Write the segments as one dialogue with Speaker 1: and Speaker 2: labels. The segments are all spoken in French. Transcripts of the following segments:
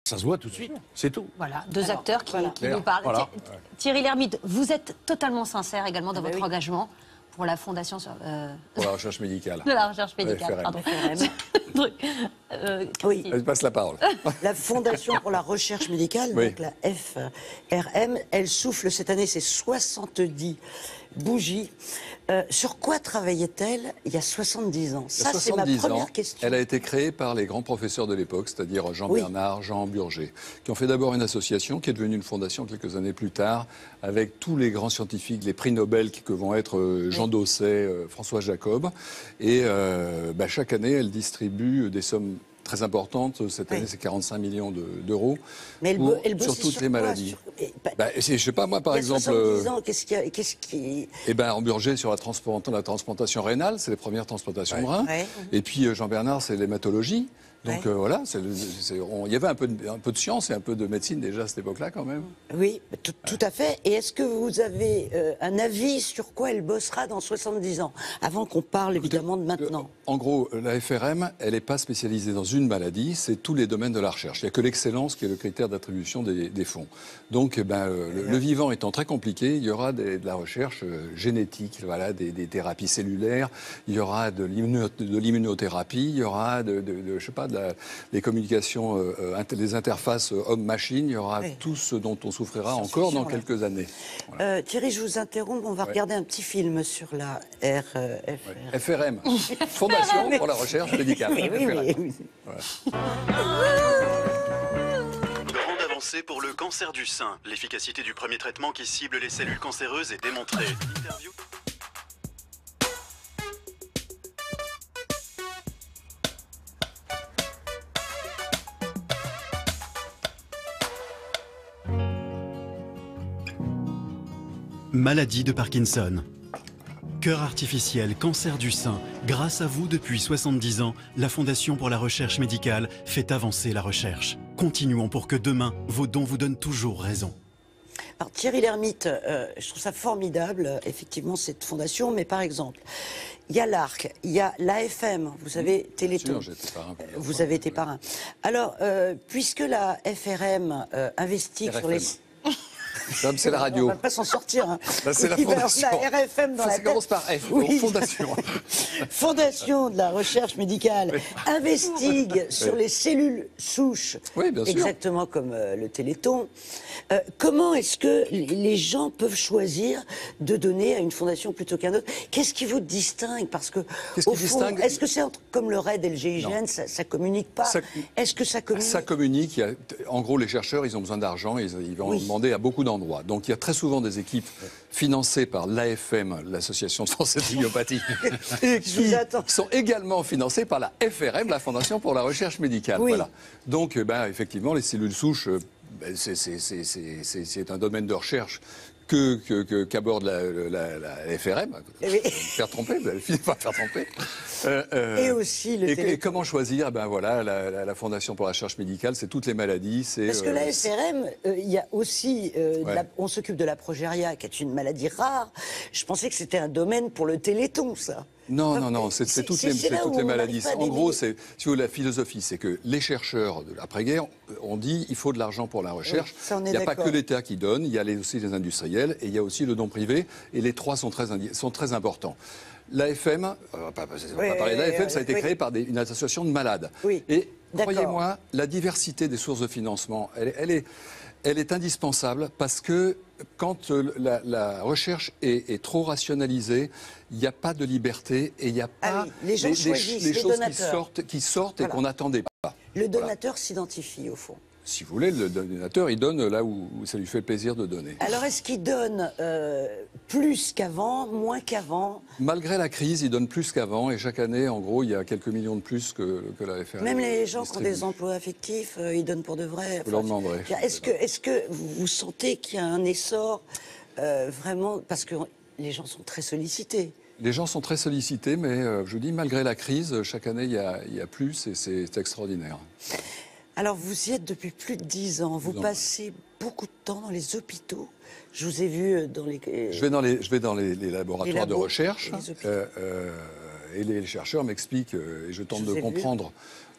Speaker 1: Ça se voit tout de suite, c'est tout.
Speaker 2: Voilà, deux acteurs qui nous parlent.
Speaker 1: Voilà.
Speaker 2: Thierry Lhermitte, vous êtes totalement sincère également dans votre engagement pour la Fondation
Speaker 3: pour la recherche médicale.
Speaker 2: de la recherche médicale.
Speaker 4: Oui,
Speaker 3: Je passe la parole.
Speaker 4: la Fondation pour la recherche médicale, donc la FRM, elle souffle cette année ses 70 bougies. Sur quoi travaillait-elle il y a 70 ans? Ça, c'est ma première question.
Speaker 3: Elle a été créée par les grands professeurs de l'époque, c'est-à-dire Jean Bernard, Jean Burger, qui ont fait d'abord une association qui est devenue une fondation quelques années plus tard, avec tous les grands scientifiques, les prix Nobel que vont être Jean Dosset, François Jacob. Et chaque année, elle distribue des sommes très importante. Cette année, c'est 45 millions d'euros sur toutes les maladies. Je ne sais pas, moi, par exemple...
Speaker 4: Il y a 70 ans, qu'est-ce qui...
Speaker 3: En Burger, sur la transplantation rénale, c'est les premières transplantations de reins. Et puis, Jean Bernard, c'est l'hématologie. Donc voilà, il y avait un peu de science et un peu de médecine déjà à cette époque-là quand même.
Speaker 4: Oui, tout à fait. Et est-ce que vous avez un avis sur quoi elle bossera dans 70 ans? Avant qu'on parle évidemment de maintenant.
Speaker 3: En gros, la FRM, elle n'est pas spécialisée dans une maladie, c'est tous les domaines de la recherche. Il n'y a que l'excellence qui est le critère d'attribution des fonds. Donc le vivant étant très compliqué, il y aura de la recherche génétique, voilà, des thérapies cellulaires, il y aura de l'immunothérapie, il y aura je sais pas, les communications, les interfaces homme-machine, il y aura tout ce dont on souffrira encore dans quelques années. Voilà.
Speaker 4: Thierry, je vous interromps, on va regarder un petit film sur la
Speaker 3: FRM, Fondation pour la recherche médicale.
Speaker 4: Oui.
Speaker 3: Voilà.
Speaker 5: Grande avancée pour le cancer du sein. L'efficacité du premier traitement qui cible les cellules cancéreuses est démontrée. Interview.
Speaker 6: Maladie de Parkinson. Cœur artificiel, cancer du sein. Grâce à vous, depuis 70 ans, la Fondation pour la recherche médicale fait avancer la recherche. Continuons pour que demain, vos dons vous donnent toujours raison.
Speaker 4: Alors Thierry Lhermitte, je trouve ça formidable, effectivement, cette fondation. Mais par exemple, il y a l'ARC, il y a l'AFM, vous savez, Téléthon. Vous avez été parrain. Alors, puisque la FRM investigue sur les...
Speaker 3: C'est la radio.
Speaker 4: On ne va pas s'en sortir. Hein.
Speaker 3: Là, c'est la fondation.
Speaker 4: On a RFM dans la tête.
Speaker 3: Ça commence par F, Fondation.
Speaker 4: Fondation de la recherche médicale investigue sur les cellules souches, exactement comme le Téléthon. Comment est-ce que les gens peuvent choisir de donner à une fondation plutôt qu'à une autre? Qu'est-ce qui vous distingue? Parce que, au fond, est-ce que c'est comme le RAID et le GIGN, ça ne communique pas? Est-ce que ça communique?
Speaker 3: Ça communique. En gros, les chercheurs, ils ont besoin d'argent, ils vont demander à beaucoup d'endroits. Donc il y a très souvent des équipes financées par l'AFM, l'Association française d'homéopathie, qui sont également financées par la FRM, la Fondation pour la recherche médicale. Voilà. Donc effectivement, les cellules souches, c'est un domaine de recherche qu'aborde la FRM. Faire tromper, vous allez finir par faire tromper.
Speaker 4: Et aussi le
Speaker 3: et comment choisir? La Fondation pour la recherche médicale, c'est toutes les maladies.
Speaker 4: Parce que la FRM, il y a aussi, on s'occupe de la progéria, qui est une maladie rare. Je pensais que c'était un domaine pour le Téléthon, ça.
Speaker 3: Non, c'est toutes les maladies. En gros, si vous voulez, la philosophie, c'est que les chercheurs de l'après-guerre ont dit il faut de l'argent pour la recherche. Il n'y a pas que l'État qui donne, il y a aussi les industriels et il y a aussi le don privé. Et les trois sont très importants. L'AFM, on ne va pas parler de l'AFM, ça a été créé par une association de malades. Et croyez-moi, la diversité des sources de financement, elle est indispensable parce que quand la recherche est trop rationalisée, il n'y a pas de liberté et il n'y a pas
Speaker 4: les gens choisissent,
Speaker 3: les choses qui sortent et qu'on n'attendait pas.
Speaker 4: Le donateur s'identifie au fond.
Speaker 3: Si vous voulez, le donateur, il donne là où ça lui fait plaisir de donner.
Speaker 4: Alors, est-ce qu'il donne plus qu'avant, moins qu'avant?
Speaker 3: Malgré la crise, il donne plus qu'avant. Et chaque année, en gros, il y a quelques millions de plus que la FRM.
Speaker 4: Même les gens qui ont des emplois affectifs, ils donnent pour de vrai.
Speaker 3: Vous leur demanderez.
Speaker 4: Est-ce que vous sentez qu'il y a un essor vraiment? Parce que les gens sont très sollicités.
Speaker 3: Les gens sont très sollicités, mais je vous dis, malgré la crise, chaque année, il y a plus et c'est extraordinaire.
Speaker 4: Alors, vous y êtes depuis plus de 10 ans. Vous passez beaucoup de temps dans les hôpitaux. Je vous ai vu dans les...
Speaker 3: Je vais dans les laboratoires de recherche et les chercheurs m'expliquent, et je tente de comprendre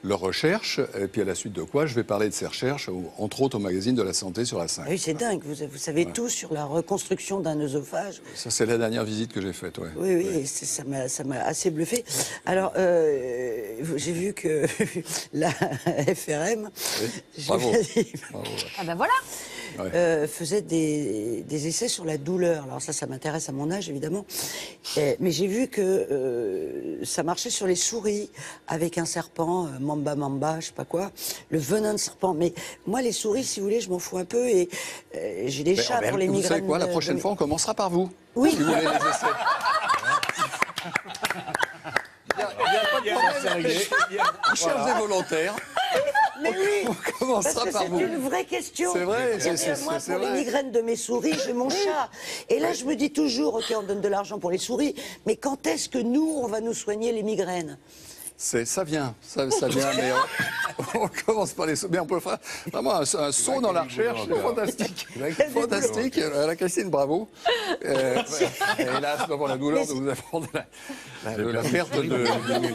Speaker 3: leurs recherches, et puis à la suite de quoi je vais parler de ces recherches, entre autres au magazine de la santé sur la 5.
Speaker 4: Ah oui, c'est dingue, vous savez tout sur la reconstruction d'un œsophage.
Speaker 3: Ça, c'est la dernière visite que j'ai faite, ouais.
Speaker 4: Oui, oui, ouais. Ça m'a assez bluffé. Alors, j'ai vu que la FRM,
Speaker 3: Bravo.
Speaker 2: Bravo. Ah ben voilà.
Speaker 4: faisait des essais sur la douleur. Alors ça m'intéresse à mon âge, évidemment. Mais j'ai vu que ça marchait sur les souris, avec un serpent, mamba, je sais pas quoi, le venin de serpent. Mais moi, les souris, si vous voulez, je m'en fous un peu. Et j'ai des chats pour les migraines.
Speaker 3: Vous savez quoi, la prochaine fois, on commencera par vous.
Speaker 4: Oui.
Speaker 3: Si vous voulez les essais. Il y a pas de problème. On cherche des volontaires.
Speaker 4: Mais oui,
Speaker 3: on commencera par vous.
Speaker 4: C'est une vraie question.
Speaker 3: C'est vrai,
Speaker 4: moi, pour les migraines de mes souris, j'ai mon chat. Et là, je me dis toujours, ok, on donne de l'argent pour les souris, mais quand est-ce que nous, on va nous soigner les migraines ?
Speaker 3: Ça vient, mais on commence par les sauts. Mais on peut faire vraiment un saut dans la recherche, c'est fantastique. Fantastique, la Christine, bravo. Hélas, pour la douleur de vous apprendre la perte de...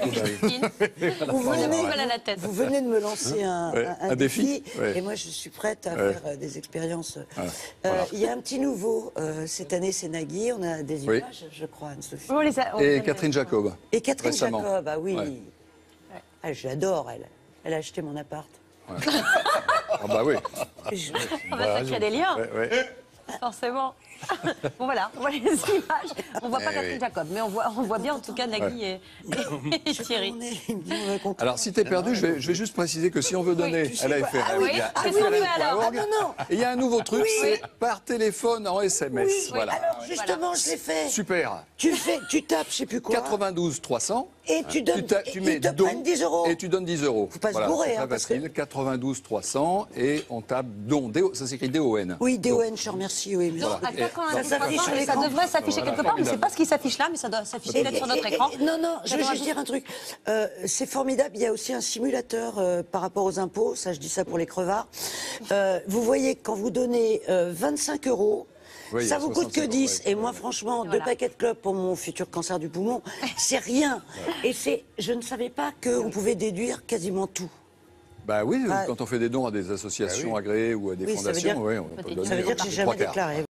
Speaker 4: Vous venez de me lancer un défi,
Speaker 3: ouais.
Speaker 4: Et moi je suis prête à faire des expériences. Il y a un petit nouveau, cette année c'est Nagui, on a des images, je crois, Anne-Sophie.
Speaker 3: Et Catherine Jacob.
Speaker 4: Et Catherine
Speaker 3: récemment.
Speaker 4: Jacob, ah oui. Ouais. Ah, je l'adore, elle. Elle a acheté mon appart.
Speaker 3: Ouais. Ah bah oui.
Speaker 2: On va faire qu'il y a des liens. Forcément. Bon voilà, on voit les images. On voit pas Catherine Jacob, mais on voit bien en tout cas Nagui et Thierry.
Speaker 3: Alors si t'es perdu, je vais juste préciser que si on veut donner à la FRM, il y a un nouveau truc, c'est par téléphone en SMS.
Speaker 4: Oui,
Speaker 3: voilà.
Speaker 4: Alors justement, je l'ai fait.
Speaker 3: Super.
Speaker 4: Tu tapes, je sais plus quoi.
Speaker 3: 92 300.
Speaker 4: Et tu donnes,
Speaker 3: tu mets don
Speaker 4: 10 euros.
Speaker 3: Et tu donnes 10 euros.
Speaker 4: Faut pas se bourrer,
Speaker 3: hein, parce que... 92 300 et on tape don. Ça s'écrit D-O-N.
Speaker 4: Oui, D-O-N, je te remercie. Oui, mais
Speaker 2: ça s'affiche sur l'écran. Ça devrait s'afficher quelque part, mais c'est pas ce qui s'affiche là, mais ça doit s'afficher peut-être sur notre écran.
Speaker 4: Non, je veux juste dire un truc. C'est formidable. Il y a aussi un simulateur par rapport aux impôts. Ça, je dis ça pour les crevards. Vous voyez, quand vous donnez 25 euros. Oui, ça vous coûte que 10. Et moi, franchement, 2 paquets de clopes pour mon futur cancer du poumon, c'est rien. Et je ne savais pas qu'on pouvait déduire quasiment tout.
Speaker 3: Bah oui, quand on fait des dons à des associations agréées ou à des fondations, on peut donner.
Speaker 4: Ça veut dire que j'ai jamais déclaré.